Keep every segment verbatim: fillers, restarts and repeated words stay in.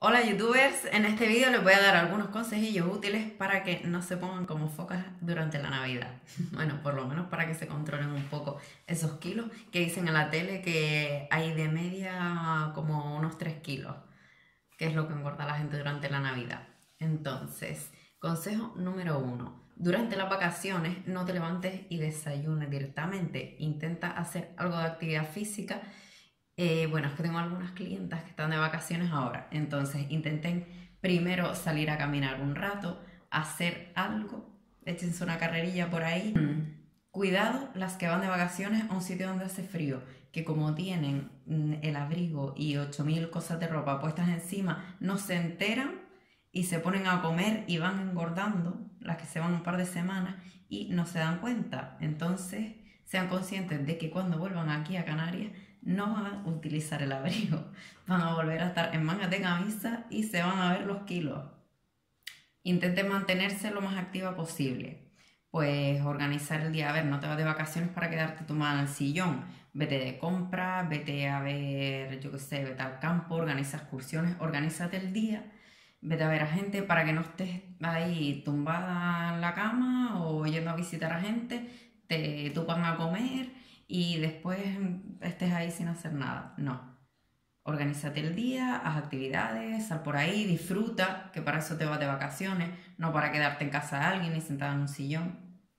Hola youtubers, en este vídeo les voy a dar algunos consejillos útiles para que no se pongan como focas durante la Navidad. Bueno, por lo menos para que se controlen un poco esos kilos que dicen en la tele que hay de media como unos tres kilos, que es lo que engorda la gente durante la Navidad. Entonces, consejo número uno. Durante las vacaciones no te levantes y desayunes directamente. Intenta hacer algo de actividad física. Eh, bueno, es que tengo algunas clientas que están de vacaciones ahora, entonces intenten primero salir a caminar un rato, hacer algo, échense una carrerilla por ahí. Mm. Cuidado las que van de vacaciones a un sitio donde hace frío, que como tienen mm, el abrigo y ocho mil cosas de ropa puestas encima, no se enteran y se ponen a comer y van engordando, las que se van un par de semanas y no se dan cuenta. Entonces, sean conscientes de que cuando vuelvan aquí a Canarias no van a utilizar el abrigo, van a volver a estar en mangas de camisa y se van a ver los kilos. Intenten mantenerse lo más activa posible. Pues organizar el día, a ver, no te vas de vacaciones para quedarte tumbada en el sillón, vete de compras, vete a ver, yo qué sé, vete al campo, organiza excursiones, organízate el día, vete a ver a gente para que no estés ahí tumbada en la cama o yendo a visitar a gente, te tupan a comer y después estés ahí sin hacer nada. No. Organízate el día, haz actividades, sal por ahí, disfruta, que para eso te vas de vacaciones, no para quedarte en casa de alguien ni sentada en un sillón.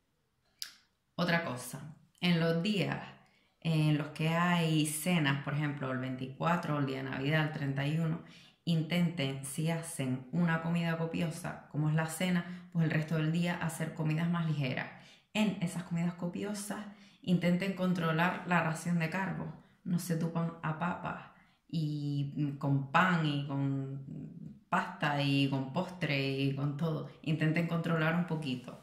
Otra cosa, en los días en los que hay cenas, por ejemplo el veinticuatro, el día de Navidad, el treinta y uno, intenten, si hacen una comida copiosa, como es la cena, pues el resto del día hacer comidas más ligeras. En esas comidas copiosas intenten controlar la ración de carbos, no se tupan a papas y con pan y con pasta y con postre y con todo. Intenten controlar un poquito.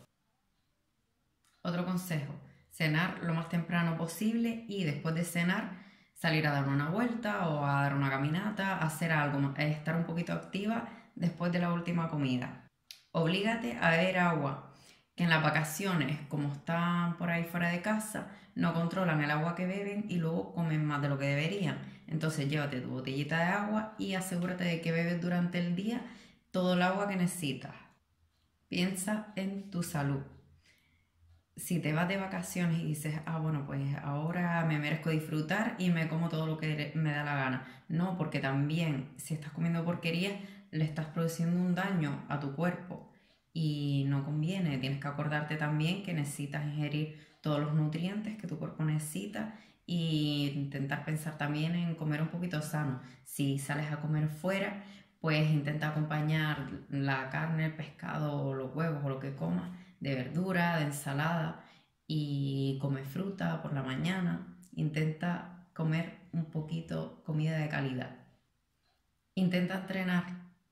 Otro consejo, cenar lo más temprano posible y después de cenar salir a dar una vuelta o a dar una caminata, hacer algo, estar un poquito activa después de la última comida. Oblígate a beber agua, que en las vacaciones, como están por ahí fuera de casa, no controlan el agua que beben y luego comen más de lo que deberían. Entonces llévate tu botellita de agua y asegúrate de que bebes durante el día todo el agua que necesitas. Piensa en tu salud. Si te vas de vacaciones y dices, ah, bueno, pues ahora me merezco disfrutar y me como todo lo que me da la gana. No, porque también si estás comiendo porquerías, le estás produciendo un daño a tu cuerpo y no conviene. Tienes que acordarte también que necesitas ingerir todos los nutrientes que tu cuerpo necesita e intentar pensar también en comer un poquito sano. Si sales a comer fuera, pues intenta acompañar la carne, el pescado o los huevos o lo que comas de verdura, de ensalada y come fruta por la mañana. Intenta comer un poquito comida de calidad. Intenta entrenar.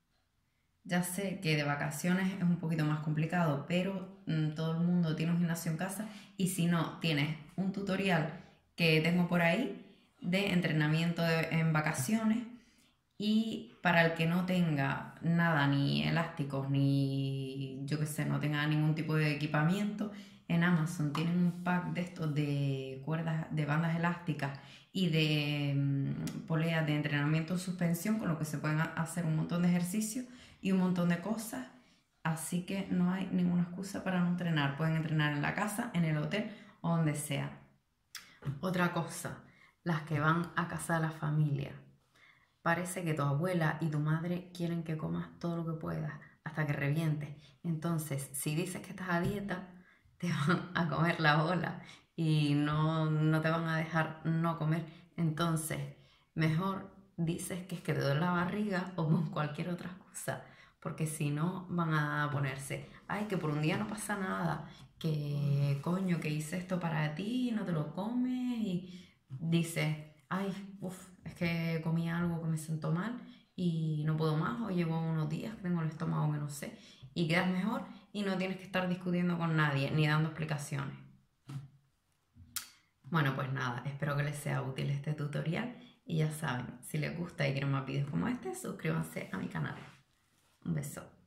Ya sé que de vacaciones es un poquito más complicado, pero mmm, todo el mundo tiene un gimnasio en casa y si no, tienes un tutorial que tengo por ahí de entrenamiento de, en vacaciones. Y para el que no tenga nada, ni elásticos, ni yo qué sé, no tenga ningún tipo de equipamiento, en Amazon tienen un pack de estos de cuerdas, de bandas elásticas y de um, poleas de entrenamiento en suspensión, con lo que se pueden hacer un montón de ejercicios y un montón de cosas. Así que no hay ninguna excusa para no entrenar. Pueden entrenar en la casa, en el hotel o donde sea. Otra cosa, las que van a casa de la familia. Parece que tu abuela y tu madre quieren que comas todo lo que puedas hasta que revientes. Entonces, si dices que estás a dieta, te van a comer la bola y no, no te van a dejar no comer. Entonces, mejor dices que es que te duele la barriga o con cualquier otra cosa, porque si no van a ponerse, ay, que por un día no pasa nada, que coño, que hice esto para ti y no te lo comes y dices, ay, uff, es que comí algo que me sentó mal y no puedo más, o llevo unos días que tengo el estómago que no sé, y quedas mejor y no tienes que estar discutiendo con nadie ni dando explicaciones. Bueno, pues nada, espero que les sea útil este tutorial y ya saben, si les gusta y quieren más vídeos como este, suscríbanse a mi canal. Un beso.